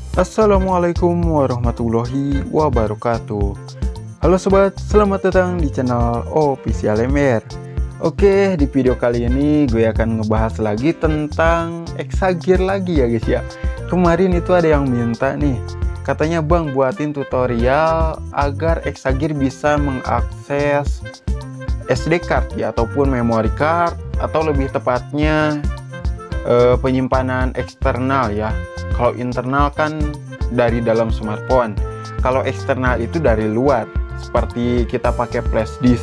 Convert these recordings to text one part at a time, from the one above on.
Assalamualaikum warahmatullahi wabarakatuh. Halo sobat, selamat datang di channel Official MR. Oke, di video kali ini gue akan ngebahas lagi tentang Exagger lagi ya guys ya. Kemarin itu ada yang minta nih, katanya bang buatin tutorial agar Exagger bisa mengakses SD card ya, ataupun memory card, atau lebih tepatnya penyimpanan eksternal ya. Kalau internal kan dari dalam smartphone, kalau eksternal itu dari luar, seperti kita pakai flash disk,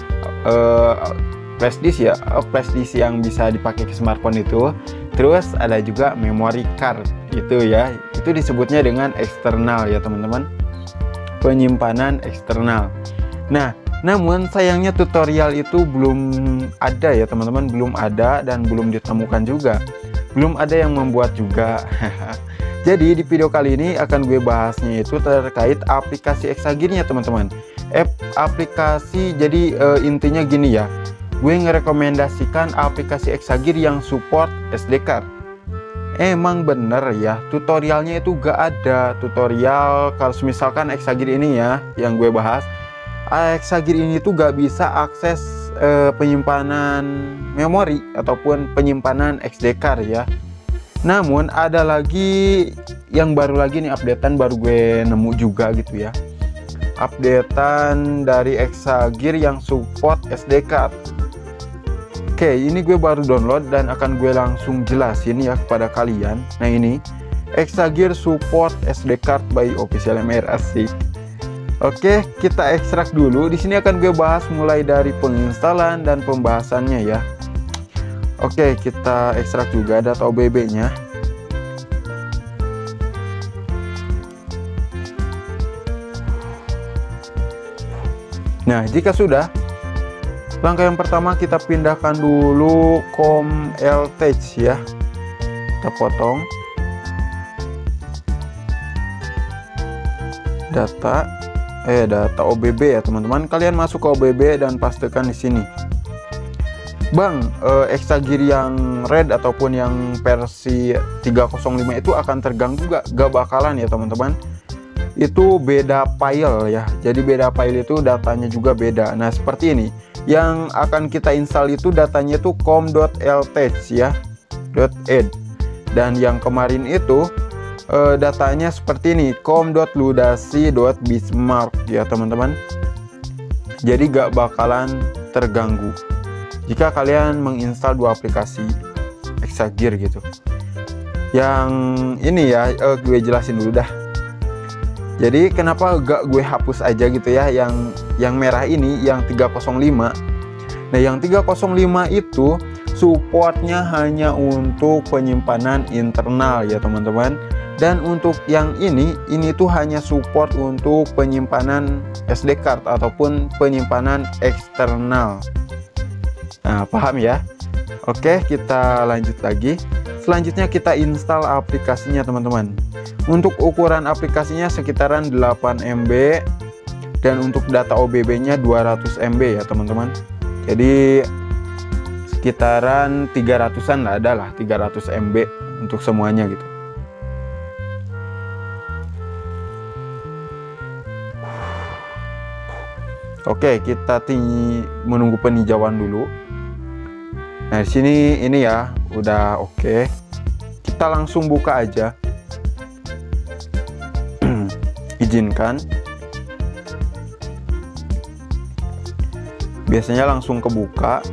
flash disk yang bisa dipakai ke smartphone itu. Terus ada juga memory card itu ya, itu disebutnya dengan eksternal ya teman-teman, penyimpanan eksternal. Nah, namun sayangnya tutorial itu belum ada ya teman-teman, belum ada dan belum ditemukan juga, belum ada yang membuat juga. Jadi di video kali ini akan gue bahasnya itu terkait aplikasi Exagger-nya teman-teman. Aplikasi, jadi intinya gini ya, gue ngerekomendasikan aplikasi Exagger yang support SD card. Emang bener ya, tutorialnya itu gak ada tutorial. Kalau misalkan Exagger ini ya yang gue bahas, Exagger ini tuh gak bisa akses penyimpanan memori ataupun penyimpanan SD card ya. Namun ada lagi yang baru lagi nih, updatean baru gue nemu juga gitu ya, updatean dari Exagger yang support SD card. Oke, ini gue baru download dan akan gue langsung jelasin ya kepada kalian. Nah ini Exagger support SD card by Official MR, asik. Oke, kita ekstrak dulu. Di sini akan gue bahas mulai dari penginstalan dan pembahasannya ya. Oke, kita ekstrak juga data OBB-nya. Nah, jika sudah, langkah yang pertama kita pindahkan dulu COM LTH ya. Kita potong data OBB ya teman-teman. Kalian masuk ke OBB dan pastikan di sini. Bang, Exagger yang red ataupun yang versi 305 itu akan terganggu gak bakalan ya teman-teman. Itu beda file ya. Jadi beda file itu datanya juga beda. Nah, seperti ini. Yang akan kita install itu datanya itu com.lth ya, .add. Dan yang kemarin itu datanya seperti ini, com.ludasi.bismarck ya teman-teman. Jadi gak bakalan terganggu jika kalian menginstal dua aplikasi Exagger gitu. Yang ini ya, gue jelasin dulu dah. Jadi kenapa gak gue hapus aja gitu ya, yang merah ini, yang 305. Nah, yang 305 itu supportnya hanya untuk penyimpanan internal ya teman-teman. Dan untuk yang ini tuh hanya support untuk penyimpanan SD card ataupun penyimpanan eksternal. Nah, paham ya? Oke, kita lanjut lagi. Selanjutnya kita install aplikasinya teman-teman. Untuk ukuran aplikasinya sekitaran 8 MB dan untuk data OBB-nya 200 MB ya teman-teman. Jadi sekitaran 300-an lah, adalah 300 MB untuk semuanya gitu. Oke, kita menunggu penhijauan dulu. Nah, di sini ini ya udah oke. Kita langsung buka aja. Izinkan. Biasanya langsung kebuka.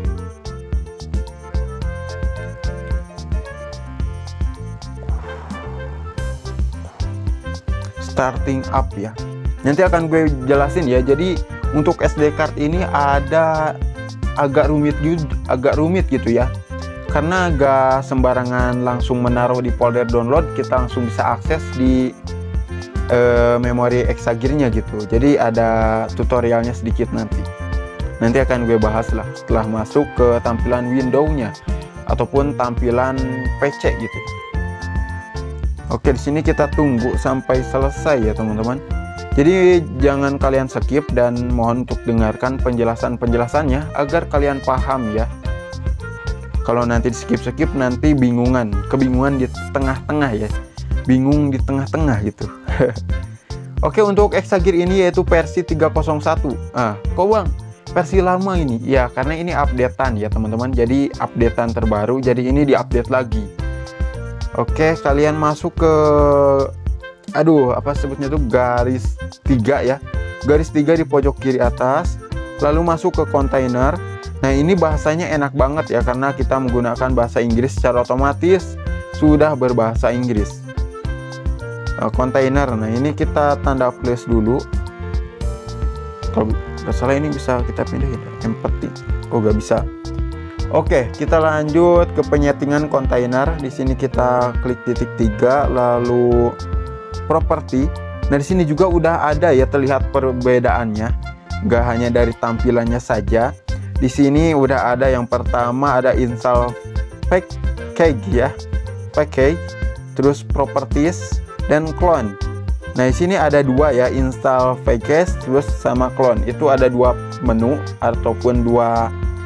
Starting up ya. Nanti akan gue jelasin ya. Jadi untuk SD card ini ada agak rumit gitu ya, karena gak sembarangan langsung menaruh di folder download. Kita langsung bisa akses di memori Exagger-nya gitu. Jadi ada tutorialnya sedikit nanti akan gue bahas lah setelah masuk ke tampilan window-nya ataupun tampilan PC gitu. Oke, di sini kita tunggu sampai selesai ya teman-teman. Jadi jangan kalian skip dan mohon untuk dengarkan penjelasannya agar kalian paham ya. Kalau nanti di skip nanti kebingungan di tengah-tengah ya. bingung di tengah-tengah gitu. Oke, untuk Exagir ini yaitu versi 301. Kok bang, versi lama ini? Ya, karena ini updatean ya teman-teman. Jadi updatean terbaru, jadi ini diupdate lagi. Oke, kalian masuk ke apa sebutnya tuh, garis 3 ya. Garis 3 di pojok kiri atas. Lalu masuk ke kontainer. Nah, ini bahasanya enak banget ya, karena kita menggunakan bahasa Inggris secara otomatis sudah berbahasa Inggris. Kontainer, nah ini kita tanda plus dulu. Kalau nggak salah ini bisa kita pindahin empty. Oh, nggak bisa. Oke, kita lanjut ke penyetingan kontainer. Di sini kita klik titik 3, lalu properti. Nah, di sini juga udah ada ya, terlihat perbedaannya. Nggak hanya dari tampilannya saja. Di sini udah ada, yang pertama ada install package ya, package, terus properties dan clone. Nah, di sini ada dua ya, install package terus sama clone. Itu ada dua menu ataupun dua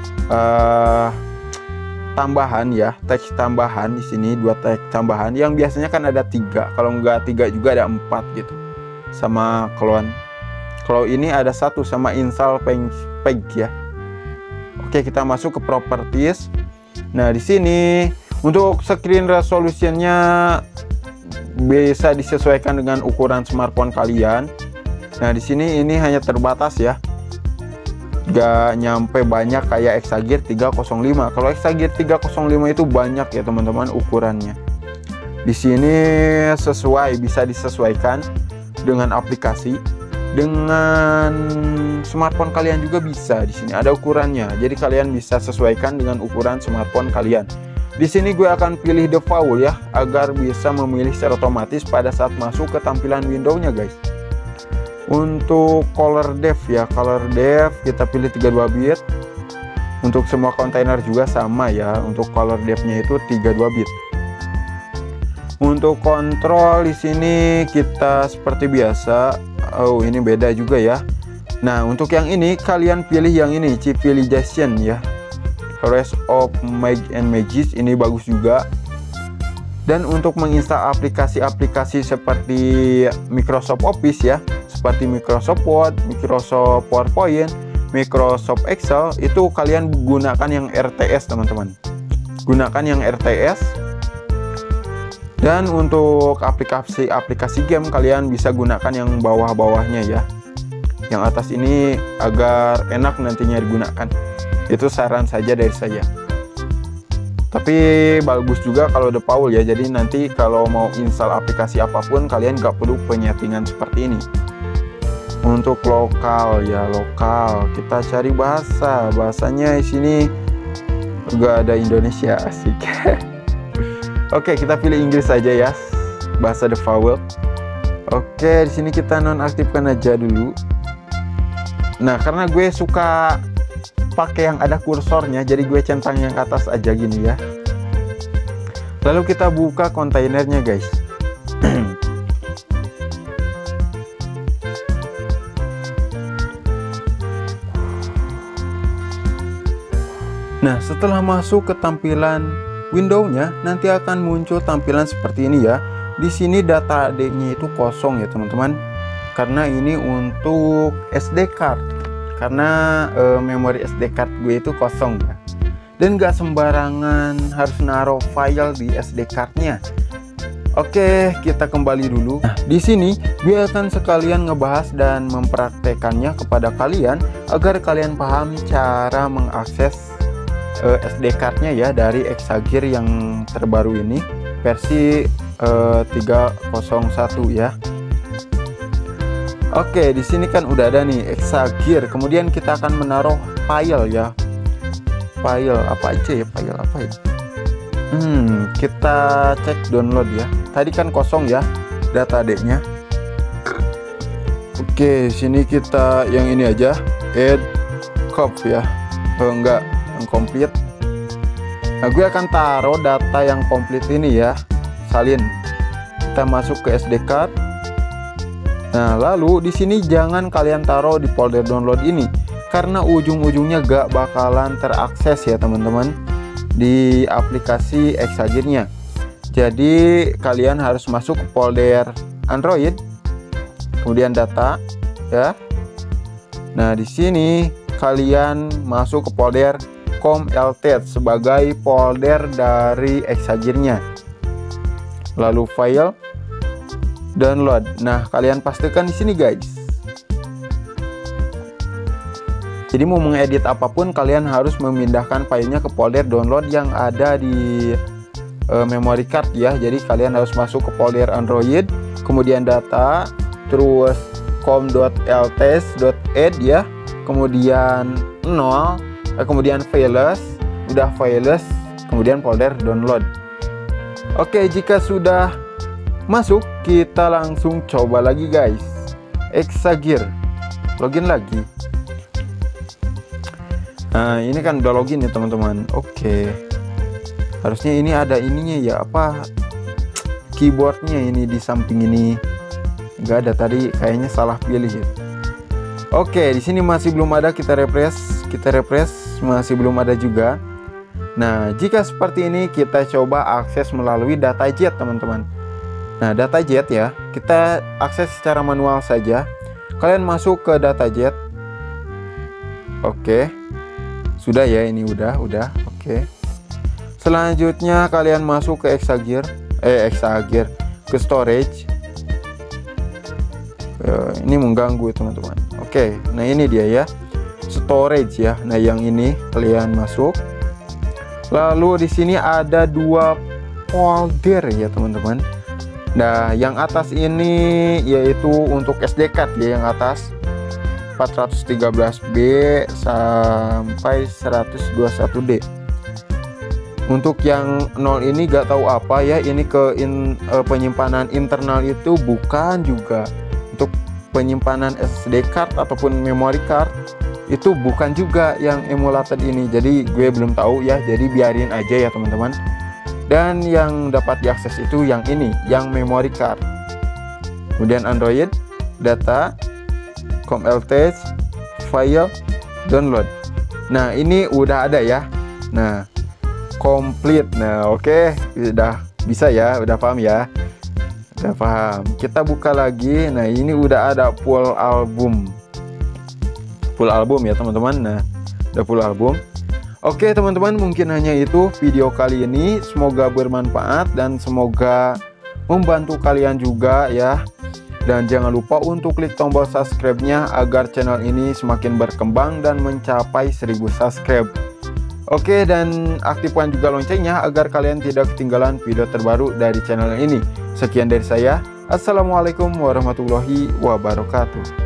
tambahan ya, teks tambahan. Di sini dua teks tambahan, yang biasanya kan ada 3, kalau nggak 3 juga ada 4 gitu, sama clone. Kalau ini ada 1 sama install page ya. Oke, kita masuk ke properties. Nah, di sini untuk screen resolutionnya bisa disesuaikan dengan ukuran smartphone kalian. Nah, di sini ini hanya terbatas ya, gak nyampe banyak kayak Exagir 305. Kalau Exagir 305 itu banyak ya teman-teman ukurannya. Di sini sesuai, bisa disesuaikan dengan aplikasi, dengan smartphone kalian juga bisa. Di sini ada ukurannya, jadi kalian bisa sesuaikan dengan ukuran smartphone kalian. Di sini gue akan pilih default ya, agar bisa memilih secara otomatis pada saat masuk ke tampilan window-nya guys. Untuk color depth ya, color depth kita pilih 32 bit. Untuk semua kontainer juga sama ya, untuk color depth-nya itu 32 bit. Untuk kontrol di sini kita seperti biasa. Oh, ini beda juga ya. Nah, untuk yang ini kalian pilih yang ini, civilization ya. Rest of Mag and Magis, ini bagus juga. Dan untuk menginstal aplikasi-aplikasi seperti Microsoft Office ya, seperti Microsoft Word, Microsoft PowerPoint, Microsoft Excel, itu kalian gunakan yang RTS teman-teman. Gunakan yang RTS. Dan untuk aplikasi game kalian bisa gunakan yang bawah-bawahnya ya. Yang atas ini agar enak nantinya digunakan. Itu saran saja dari saya. Tapi bagus juga kalau default ya. Jadi nanti kalau mau install aplikasi apapun kalian gak perlu penyetingan seperti ini. Untuk lokal ya, lokal kita cari bahasanya di sini gak ada Indonesia, asik. Oke, kita pilih Inggris saja ya, bahasa default. Oke, di sini kita nonaktifkan aja dulu. Nah, karena gue suka pakai yang ada kursornya, jadi gue centang yang atas aja gini ya. Lalu kita buka kontainernya guys. Nah, setelah masuk ke tampilan window-nya, nanti akan muncul tampilan seperti ini ya. Di sini data HD-nya itu kosong ya teman-teman, karena ini untuk SD card. Karena memori SD card gue itu kosong ya, dan gak sembarangan harus naruh file di SD cardnya. Oke, kita kembali dulu. Nah, di sini gue akan sekalian ngebahas dan mempraktekannya kepada kalian agar kalian paham cara mengakses SD cardnya ya dari Exagir yang terbaru ini, versi 301 ya. Oke, di sini kan udah ada nih Exagir. Kemudian kita akan menaruh file ya. File apa aja ya? File apa ya? Kita cek download ya. Tadi kan kosong ya data D-nya. Oke, sini kita yang ini aja, add cop ya. Enggak, yang komplit. Nah, gue akan taruh data yang komplit ini ya. Salin. Kita masuk ke SD card. Nah, lalu di sini jangan kalian taruh di folder download ini, karena ujung-ujungnya gak bakalan terakses ya teman-teman di aplikasi Exagirnya. Jadi kalian harus masuk ke folder Android, kemudian data ya. Nah, di sini kalian masuk ke folder COM-LTED sebagai folder dari Exagger-nya. Lalu file, download. Nah, kalian pastikan di sini guys. Jadi mau mengedit apapun kalian harus memindahkan filenya ke folder download yang ada di memory card ya. Jadi kalian harus masuk ke folder Android, kemudian data, terus com.lts.add ya, kemudian 0, kemudian files, udah files, kemudian folder download. Oke, jika sudah masuk kita langsung coba lagi guys. Exagger, login lagi. Nah, ini kan udah login ya teman-teman. Oke, harusnya ini ada ininya ya, apa keyboardnya ini di samping ini. Nggak ada, tadi kayaknya salah pilih ya. Oke, di sini masih belum ada, kita refresh, masih belum ada juga. Nah, jika seperti ini kita coba akses melalui DataJet teman-teman. Nah, DataJet ya, kita akses secara manual saja. Kalian masuk ke DataJet. Oke, sudah ya, ini udah. Oke, selanjutnya kalian masuk ke Exagger, ke storage. Ini mengganggu teman-teman. Oke, nah ini dia ya, storage ya. Nah, yang ini kalian masuk. Lalu di sini ada 2 folder ya teman-teman. Nah, yang atas ini yaitu untuk SD card ya, yang atas 413B sampai 121D. Untuk yang 0 ini gak tahu apa ya, ini ke penyimpanan internal itu bukan juga. Untuk penyimpanan SD card ataupun memory card itu bukan juga yang emulated ini. Jadi gue belum tahu ya, jadi biarin aja ya teman-teman. Dan yang dapat diakses itu yang ini, yang memory card. Kemudian Android, data, COM-LTED, file, download. Nah, ini udah ada ya. Nah, complete. Nah, oke, udah bisa ya, udah paham ya. Udah paham. Kita buka lagi. Nah, ini udah ada full album ya teman-teman. Nah, udah full album. Oke teman-teman, mungkin hanya itu video kali ini. Semoga bermanfaat dan semoga membantu kalian juga ya. Dan jangan lupa untuk klik tombol subscribe-nya agar channel ini semakin berkembang dan mencapai 1000 subscribe. Oke, dan aktifkan juga loncengnya agar kalian tidak ketinggalan video terbaru dari channel ini. Sekian dari saya. Assalamualaikum warahmatullahi wabarakatuh.